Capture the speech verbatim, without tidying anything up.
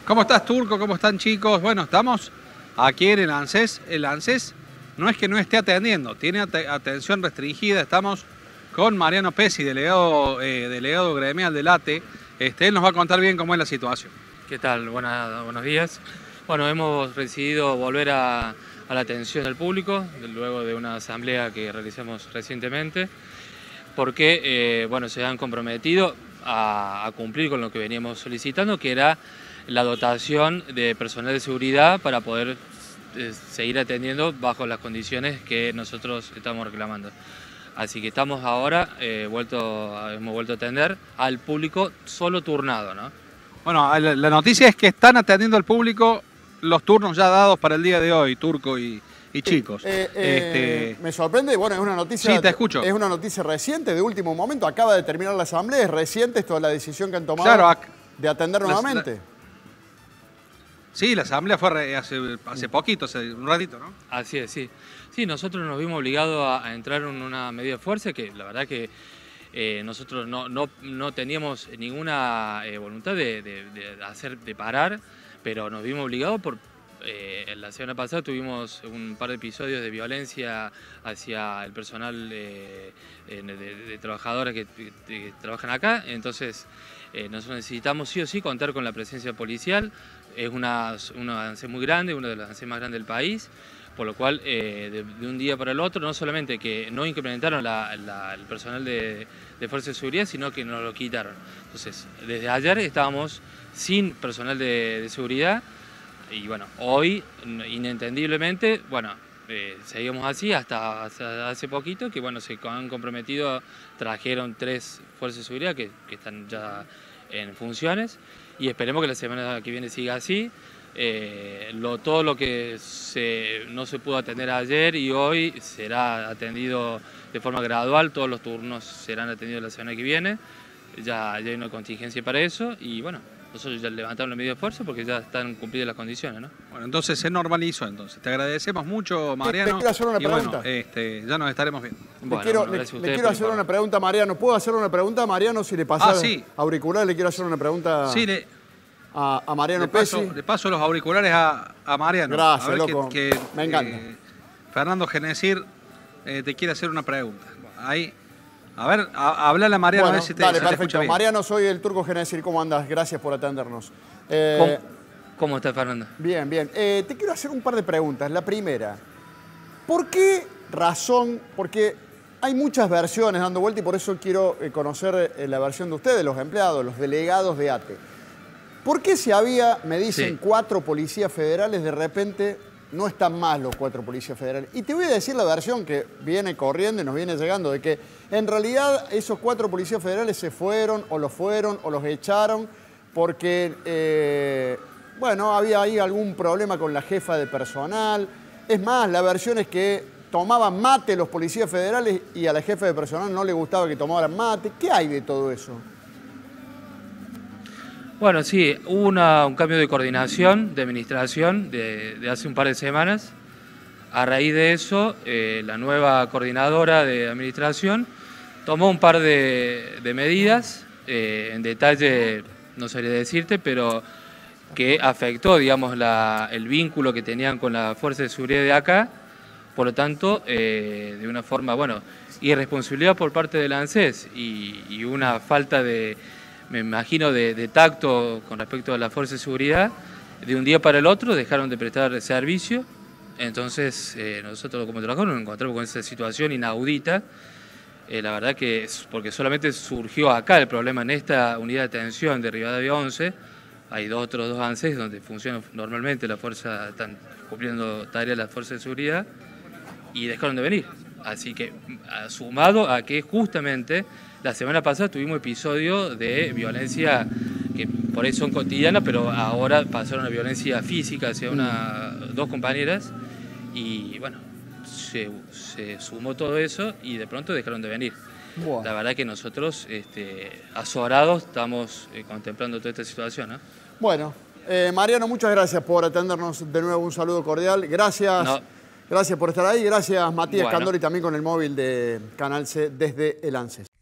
¿Cómo estás, Turco? ¿Cómo están, chicos? Bueno, estamos aquí en el ANSES. El ANSES no es que no esté atendiendo, tiene at atención restringida. Estamos con Mariano Pesci, delegado, eh, delegado gremial del A T E. Este, él nos va a contar bien cómo es la situación. ¿Qué tal? Buena, buenos días. Bueno, hemos decidido volver a, a la atención del público, luego de una asamblea que realizamos recientemente, porque eh, bueno, se han comprometido a, a cumplir con lo que veníamos solicitando, que era la dotación de personal de seguridad para poder eh, seguir atendiendo bajo las condiciones que nosotros estamos reclamando. Así que estamos ahora, eh, vuelto, hemos vuelto a atender al público solo turnado, ¿no? Bueno, la, la noticia es que están atendiendo al público los turnos ya dados para el día de hoy, Turco y, y chicos. Eh, eh, este... Me sorprende, bueno, es una noticia. Sí, te escucho. Es una noticia reciente, de último momento. Acaba de terminar la asamblea, es reciente esto, la decisión que han tomado claro, de atender la, nuevamente. La... Sí, la asamblea fue hace, hace poquito, hace un ratito, ¿no? Así es, sí. Sí, nosotros nos vimos obligados a, a entrar en una medida de fuerza que la verdad que eh, nosotros no, no, no teníamos ninguna eh, voluntad de, de, de, hacer, de parar, pero nos vimos obligados por... Eh, la semana pasada tuvimos un par de episodios de violencia hacia el personal eh, de, de, de trabajadores que, que, que trabajan acá, entonces eh, nosotros necesitamos sí o sí contar con la presencia policial. Es una, una ANSES muy grande, una de las ANSES más grandes del país, por lo cual eh, de, de un día para el otro no solamente que no incrementaron la, la, el personal de, de Fuerza de Seguridad, sino que nos lo quitaron. Entonces, desde ayer estábamos sin personal de, de seguridad. Y bueno, hoy, inentendiblemente, bueno, eh, seguimos así hasta, hasta hace poquito, que bueno, se han comprometido, trajeron tres fuerzas de seguridad que, que están ya en funciones, y esperemos que la semana que viene siga así. Eh, lo, todo lo que se, no se pudo atender ayer y hoy será atendido de forma gradual, todos los turnos serán atendidos la semana que viene, ya, ya hay una contingencia para eso, y bueno, nosotros ya levantamos la medida de fuerza porque ya están cumplidas las condiciones, ¿no? Bueno, entonces se normalizó, entonces. Te agradecemos mucho, Mariano. Te quiero hacer una y pregunta. Bueno, este, ya nos estaremos viendo. Bueno, le quiero, bueno, le, le quiero hacer una pregunta a Mariano. ¿Puedo hacer una pregunta a Mariano si le pasa ah, sí. auriculares? Le quiero hacer una pregunta sí, le, a, a Mariano le paso, Pesci. Le paso los auriculares a, a Mariano. Gracias, a ver loco. Que, que, Me encanta. Eh, Fernando Genesir eh, te quiere hacer una pregunta. Ahí... A ver, háblale a Mariano, bueno, a ver si te, dale, si te perfecto. Mariano, soy el Turco Genesir. ¿Cómo andas? Gracias por atendernos. Eh, ¿Cómo, ¿Cómo está, Fernando? Bien, bien. Eh, te quiero hacer un par de preguntas. La primera, ¿por qué razón? Porque hay muchas versiones dando vuelta y por eso quiero conocer la versión de ustedes, los empleados, los delegados de A T E. ¿Por qué si había, me dicen, sí. cuatro policías federales, de repente no están más los cuatro policías federales? Y te voy a decir la versión que viene corriendo y nos viene llegando, de que en realidad esos cuatro policías federales se fueron, o los fueron, o los echaron, porque, eh, bueno, había ahí algún problema con la jefa de personal. Es más, la versión es que tomaban mate los policías federales y a la jefa de personal no le gustaba que tomaran mate. ¿Qué hay de todo eso? Bueno, sí, hubo una, un cambio de coordinación, de administración, de, de hace un par de semanas. A raíz de eso, eh, la nueva coordinadora de administración tomó un par de, de medidas, eh, en detalle no sabría decirte, pero que afectó, digamos, la, el vínculo que tenían con la Fuerza de Seguridad de acá. Por lo tanto, eh, de una forma, bueno, irresponsabilidad por parte del ANSES y, y una falta de... me imagino, de, de tacto con respecto a la Fuerza de Seguridad, de un día para el otro dejaron de prestar servicio. Entonces eh, nosotros como trabajadores nos encontramos con esa situación inaudita. Eh, la verdad que es porque solamente surgió acá el problema en esta unidad de atención de Rivadavia once. Hay dos otros dos ANSES donde funciona normalmente la fuerza, están cumpliendo tareas de la Fuerza de Seguridad y dejaron de venir. Así que sumado a que justamente la semana pasada tuvimos episodios de violencia que por ahí son cotidianas, pero ahora pasaron a violencia física hacia una, dos compañeras y bueno, se, se sumó todo eso y de pronto dejaron de venir. Wow. La verdad que nosotros, este, azorados, estamos eh, contemplando toda esta situación, ¿no? Bueno, eh, Mariano, muchas gracias por atendernos de nuevo, un saludo cordial. Gracias. No. Gracias por estar ahí. Gracias, Matías bueno. Candori, también con el móvil de Canal C desde el ANSES.